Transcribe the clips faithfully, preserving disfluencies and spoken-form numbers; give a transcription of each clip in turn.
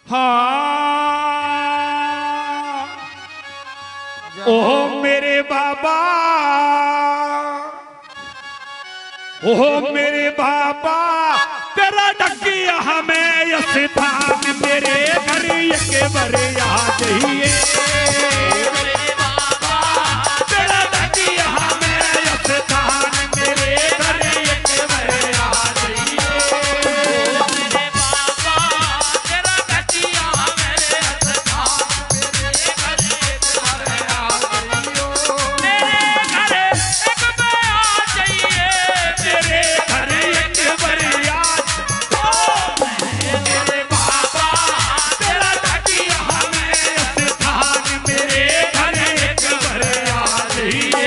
हाँ ओ मेरे बाबा, ओ मेरे बाबा तेरा डकिया हमें स्थान मेरे घर एक बार आ जाइए। मेरे बाबा तेरा डकिया हमें स्थान मेरे घर एक बार आ जाइए। मेरे बाबा तेरा डकिया हमें स्थान मेरे घर एक बार आ जाइए। मेरे घर एक बार आ जाइए। मेरे घर एक बार आ मेरे बाबा तेरा डकिया हमें स्थान मेरे घर एक बार आ जाइए।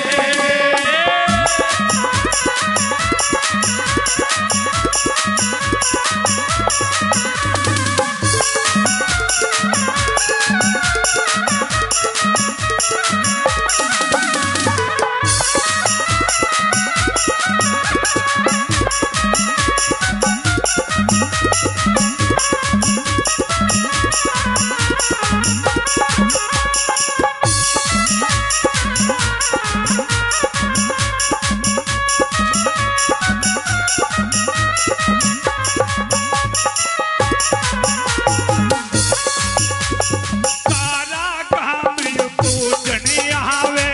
सारा काम यू पूजने आवे,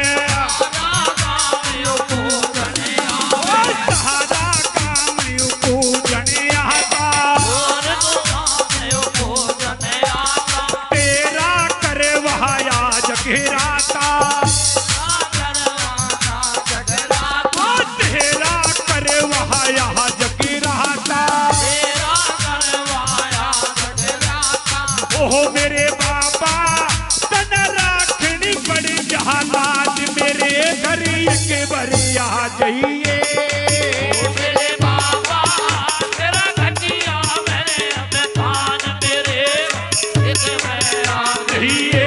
सारा काम यू पूजने आता, तेरा करवाया जगराता, तेरा करवाया जगराता। ओह मेरे बाबा तन राखनी बड़ी जहालात मेरे घर एक बार आ जाइए। मेरे बाबा तेरा डकिया मेरे स्थान मेरे एक बार आ जाइए।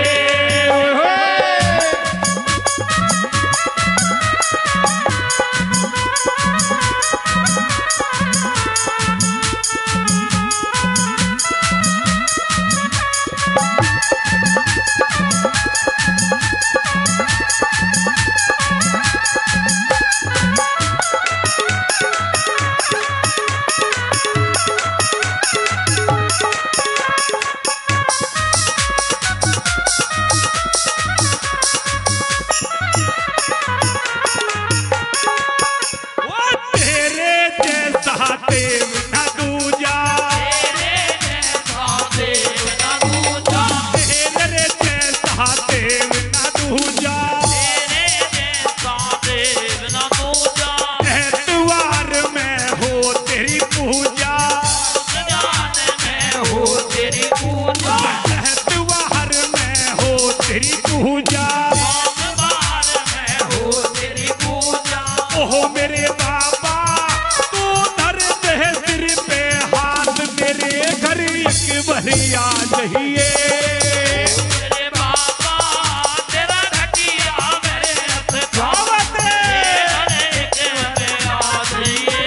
वो तेरे जैसा देव न दूजा, तेरे जैसा देव न दूजा, तेरे जैसा देव न दूजा, तेरे जैसा देव न दूजा। एतवार में हो तेरी पूजा, में हो तेरी पूजा, एतवार में हो तेरी पूजा, में हो तेरी पूजा। ओह मेरे बाबा तू धर दे सिर पे हाथ मेरे घर एक बार आ जाइए। मेरे बाबा तेरा डकिया मेरे स्थान मेरे घर एक बार आ जाइए।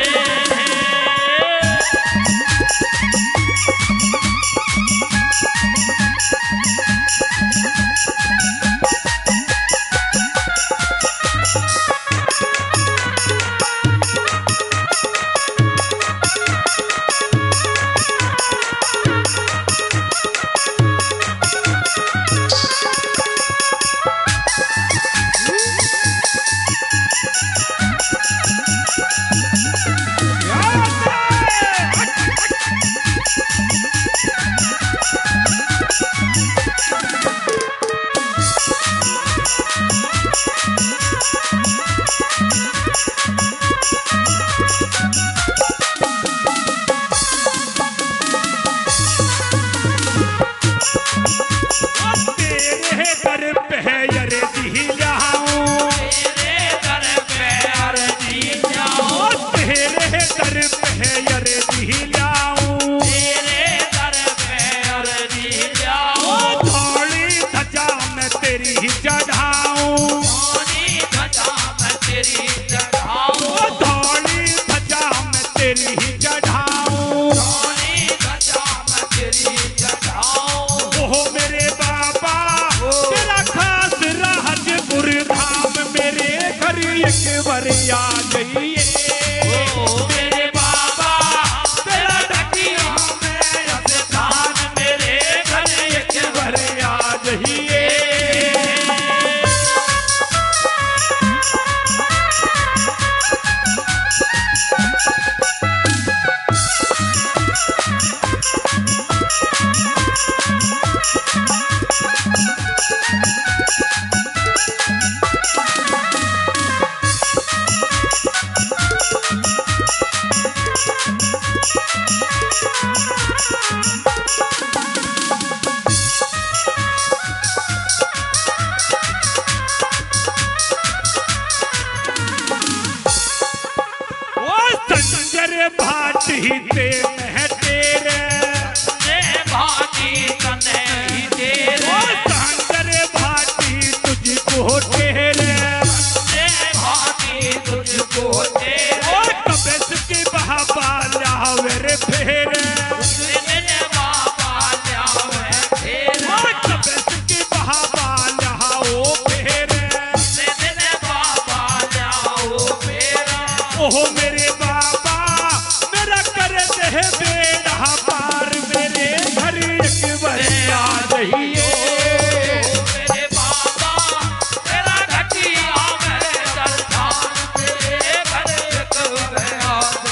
फेर मेरे बाबा ल्यावे फेर तबे सिंह बाबा ल्याओ फेर मेरे बाबा ल्याओ फेर ओहो मेरे बाबा मेरा कर दे बेड़ा पार मेरे घर एक बार आ जाइयो मेरे बाबा तेरा ढकिया में दर्शन मेरे घर एक गया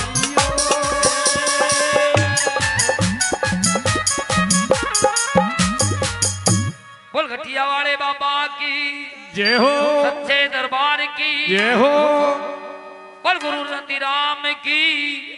बोल घटिया वाले बाबा की जय हो सच्चे दरबार की जय हो बोल गुरु रति राम की